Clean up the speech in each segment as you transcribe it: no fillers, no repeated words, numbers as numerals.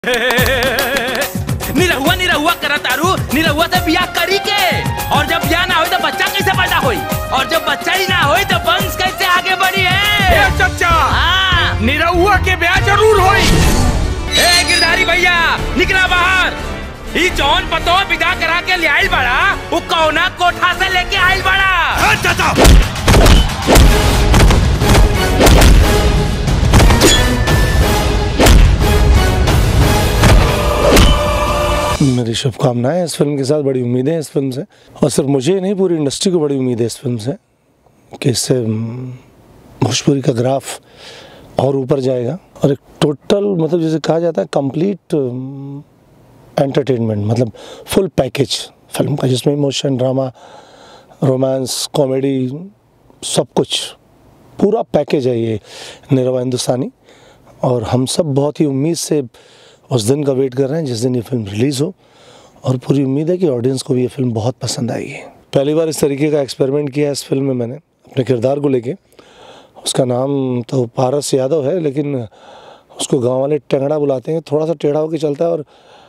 निरहुआ निरहुआ करा तारू, निरहुआ से बियाह करी के, और जब बियाह ना हो तो बच्चा कैसे पैदा होई, और जब बच्चा ही ना हो तो वंश कैसे आगे बढ़ी है। चाचा निरहुआ के ब्याह जरूर होई। ए गिरधारी भैया निकला बाहर। ई जौन पतो विदा करा के ले आइल बड़ा, वो कौना कोठा से लेके आइल बड़ा। चाचा मेरी शुभकामनाएं इस फिल्म के साथ, बड़ी उम्मीदें इस फिल्म से, और सिर्फ मुझे नहीं पूरी इंडस्ट्री को बड़ी उम्मीद है इस फिल्म से कि इससे भोजपुरी का ग्राफ और ऊपर जाएगा। और एक टोटल मतलब जैसे कहा जाता है कंप्लीट एंटरटेनमेंट, मतलब फुल पैकेज फिल्म का, जिसमें इमोशन, ड्रामा, रोमांस, कॉमेडी, सब कुछ पूरा पैकेज है ये निरहुआ हिंदुस्तानी। और हम सब बहुत ही उम्मीद से उस दिन का वेट कर रहे हैं जिस दिन ये फिल्म रिलीज़ हो, और पूरी उम्मीद है कि ऑडियंस को भी ये फिल्म बहुत पसंद आएगी। पहली बार इस तरीके का एक्सपेरिमेंट किया है इस फिल्म में मैंने अपने किरदार को लेके। उसका नाम तो पारस यादव है, लेकिन उसको गांव वाले टेंगड़ा बुलाते हैं। थोड़ा सा टेढ़ा होकर चलता है और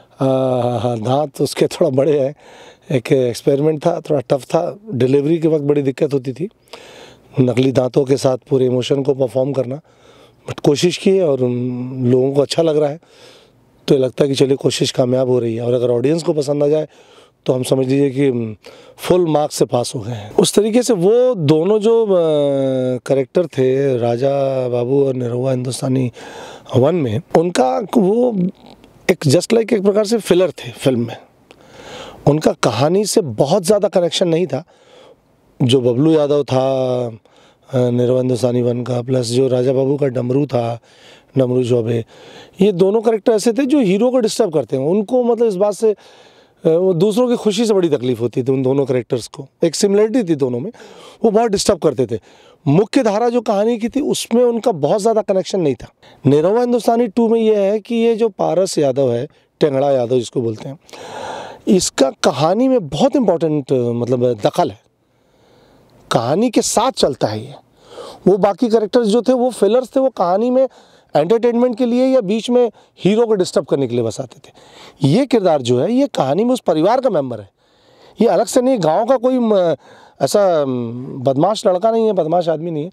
दांत उसके थोड़ा बड़े हैं। एक एक्सपेरिमेंट था, थोड़ा टफ था, डिलीवरी के वक्त बड़ी दिक्कत होती थी नकली दांतों के साथ पूरे इमोशन को परफॉर्म करना, बट कोशिश की और लोगों को अच्छा लग रहा है, तो लगता है कि चलिए कोशिश कामयाब हो रही है। और अगर ऑडियंस को पसंद आ जाए तो हम समझ लीजिए कि फुल मार्क्स से पास हो गए हैं। उस तरीके से वो दोनों जो कैरेक्टर थे, राजा बाबू और निरहुआ हिंदुस्तानी 1 में, उनका वो एक जस्ट लाइक एक प्रकार से फिलर थे फिल्म में। उनका कहानी से बहुत ज़्यादा कनेक्शन नहीं था। जो बबलू यादव था निरहुआ हिंदुस्तानी 1 का, प्लस जो राजा बाबू का डमरू था, डमरू चौबे, ये दोनों कैरेक्टर ऐसे थे जो हीरो को डिस्टर्ब करते हैं। उनको मतलब इस बात से दूसरों की खुशी से बड़ी तकलीफ होती थी उन दोनों कैरेक्टर्स को। एक सिमिलरिटी थी दोनों में, वो बहुत डिस्टर्ब करते थे। मुख्य धारा जो कहानी की थी उसमें उनका बहुत ज़्यादा कनेक्शन नहीं था। निरहुआ हिंदुस्तानी 2 में ये है कि ये जो पारस यादव है, टेंगड़ा यादव जिसको बोलते हैं, इसका कहानी में बहुत इम्पोर्टेंट मतलब दखल है, कहानी के साथ चलता है ये। वो बाकी कैरेक्टर्स जो थे वो फिलर्स थे, वो कहानी में एंटरटेनमेंट के लिए या बीच में हीरो को डिस्टर्ब करने के लिए बस आते थे। ये किरदार जो है ये कहानी में उस परिवार का मेंबर है, ये अलग से नहीं, गांव का कोई ऐसा बदमाश लड़का नहीं है, बदमाश आदमी नहीं है।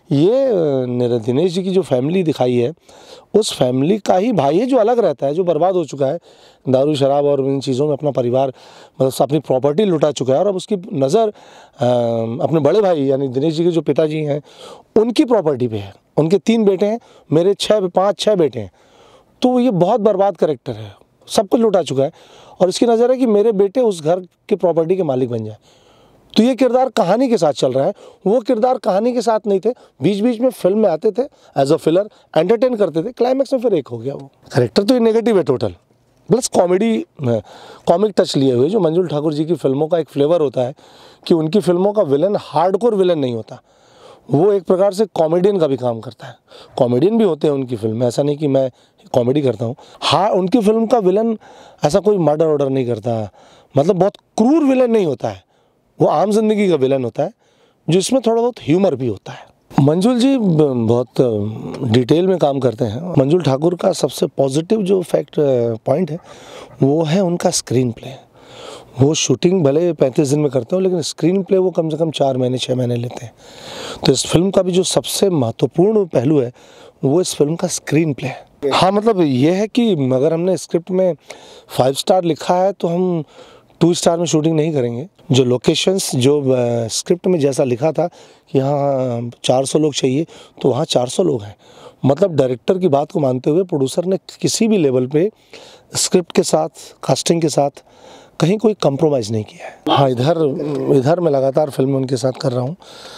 ये दिनेश जी की जो फैमिली दिखाई है, उस फैमिली का ही भाई है जो अलग रहता है, जो बर्बाद हो चुका है दारू शराब और इन चीज़ों में, अपना परिवार मतलब अपनी प्रॉपर्टी लुटा चुका है। और अब उसकी नज़र अपने बड़े भाई यानी दिनेश जी के जो पिताजी हैं उनकी प्रॉपर्टी पे है। उनके 3 बेटे हैं, मेरे 5-6 बेटे हैं, तो ये बहुत बर्बाद कैरेक्टर है, सब कुछ लुटा चुका है। और इसकी नज़र है कि मेरे बेटे उस घर के प्रॉपर्टी के मालिक बन जाए। तो ये किरदार कहानी के साथ चल रहा है, वो किरदार कहानी के साथ नहीं थे, बीच बीच में फिल्म में आते थे एज अ फिलर, एंटरटेन करते थे, क्लाइमैक्स में फिर एक हो गया वो कैरेक्टर। तो ये नेगेटिव है total, plus comedy, comic touch लिए हुए। जो मंजुल ठाकुर जी की फिल्मों का एक फ्लेवर होता है कि उनकी फिल्मों का विलन हार्डकोर विलन नहीं होता, वो एक प्रकार से कॉमेडियन का भी काम करता है। कॉमेडियन भी होते हैं उनकी फिल्म में, ऐसा नहीं कि मैं कॉमेडी करता हूँ। हाँ, उनकी फिल्म का विलन ऐसा कोई मर्डर ऑर्डर नहीं करता, मतलब बहुत क्रूर विलन नहीं होता है, वो आम जिंदगी का विलन होता है जिसमें थोड़ा बहुत ह्यूमर भी होता है। मंजुल जी बहुत डिटेल में काम करते हैं। मंजुल ठाकुर का सबसे पॉजिटिव जो फैक्ट पॉइंट है वो है उनका स्क्रीन प्ले। वो शूटिंग भले 35 दिन में करते हो, लेकिन स्क्रीन प्ले वो कम से कम 4 महीने 6 महीने लेते हैं। तो इस फिल्म का भी जो सबसे महत्वपूर्ण पहलू है वो इस फिल्म का स्क्रीन प्ले है। हाँ, मतलब ये है कि अगर हमने स्क्रिप्ट में 5 स्टार लिखा है तो हम 2 स्टार में शूटिंग नहीं करेंगे। जो लोकेशंस जो स्क्रिप्ट में जैसा लिखा था कि यहाँ 400 लोग चाहिए, तो वहाँ 400 लोग हैं। मतलब डायरेक्टर की बात को मानते हुए प्रोड्यूसर ने किसी भी लेवल पे स्क्रिप्ट के साथ, कास्टिंग के साथ कहीं कोई कंप्रोमाइज़ नहीं किया है। हाँ, इधर मैं लगातार फिल्म उनके साथ कर रहा हूँ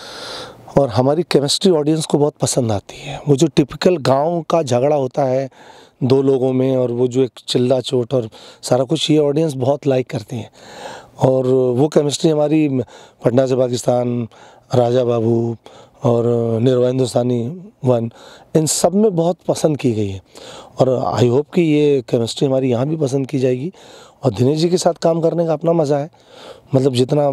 और हमारी केमिस्ट्री ऑडियंस को बहुत पसंद आती है। वो जो टिपिकल गांव का झगड़ा होता है 2 लोगों में, और वो जो एक चिल्ला चोट और सारा कुछ, ये ऑडियंस बहुत लाइक करती है। और वो केमिस्ट्री हमारी पटना से पाकिस्तान, राजा बाबू और निरहुआ हिंदुस्तानी 1, इन सब में बहुत पसंद की गई है। और आई होप कि ये केमिस्ट्री हमारी यहाँ भी पसंद की जाएगी। और दिनेश जी के साथ काम करने का अपना मज़ा है, मतलब जितना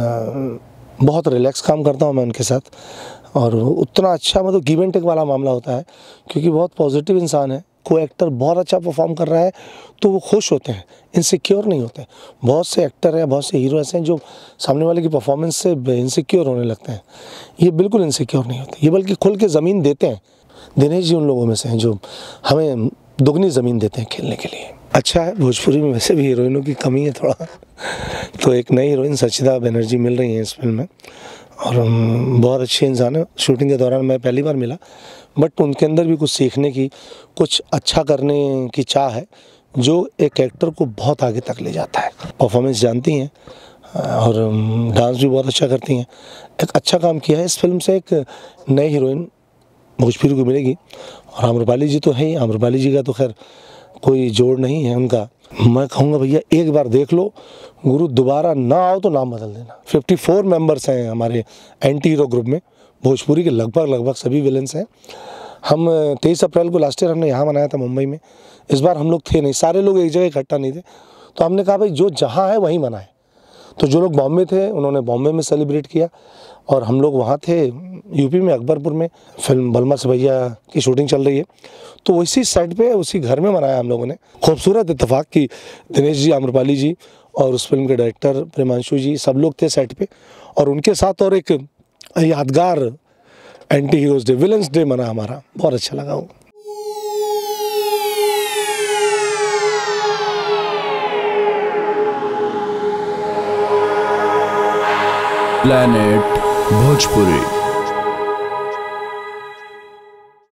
बहुत रिलैक्स काम करता हूँ मैं उनके साथ, और उतना अच्छा मतलब गिव एंड टेक वाला मामला होता है, क्योंकि बहुत पॉजिटिव इंसान है। कोई एक्टर बहुत अच्छा परफॉर्म कर रहा है तो वो खुश होते हैं, इनसिक्योर नहीं होते। बहुत से एक्टर हैं, बहुत से हीरो ऐसे हैं जो सामने वाले की परफॉर्मेंस से इनसिक्योर होने लगते हैं। ये बिल्कुल इनसिक्योर नहीं होते, ये बल्कि खुल के ज़मीन देते हैं। दिनेश जी उन लोगों में से हैं जो हमें दुगनी ज़मीन देते हैं खेलने के लिए। अच्छा है, भोजपुरी में वैसे भी हीरोइनों की कमी है थोड़ा, तो एक नई हीरोइन सचिदा बनर्जी मिल रही हैं इस फिल्म में, और बहुत अच्छे इंसान है। शूटिंग के दौरान मैं पहली बार मिला, बट उनके अंदर भी कुछ सीखने की, कुछ अच्छा करने की चाह है जो एक एक्टर को बहुत आगे तक ले जाता है। परफॉर्मेंस जानती हैं और डांस भी बहुत अच्छा करती हैं। एक अच्छा काम किया है इस फिल्म से, एक नई हीरोइन भोजपुरी को मिलेगी। और आम्रपाली जी तो है ही, आम्रपाली जी का तो खैर कोई जोड़ नहीं है उनका। मैं कहूँगा भैया एक बार देख लो गुरु, दोबारा ना आओ तो नाम बदल देना। 54 मेंबर्स हैं हमारे एंटी हीरो ग्रुप में, भोजपुरी के लगभग सभी विलेंस हैं। हम 23 अप्रैल को लास्ट ईयर हमने यहाँ मनाया था मुंबई में। इस बार हम लोग थे नहीं, सारे लोग एक जगह इकट्ठा नहीं थे, तो हमने कहा भाई जो जहाँ है वहीं मनाएं। तो जो लोग बॉम्बे थे उन्होंने बॉम्बे में सेलिब्रेट किया, और हम लोग वहाँ थे यूपी में अकबरपुर में, फिल्म बलमा से भैया की शूटिंग चल रही है, तो उसी सेट पे उसी घर में मनाया हम लोगों ने। खूबसूरत इत्तेफाक कि दिनेश जी, आम्रपाली जी और उस फिल्म के डायरेक्टर प्रेमांशु जी सब लोग थे सेट पे, और उनके साथ और एक यादगार anti heroes day, villains day मना हमारा, बहुत अच्छा लगा वो। प्लैनेट भोजपुरी।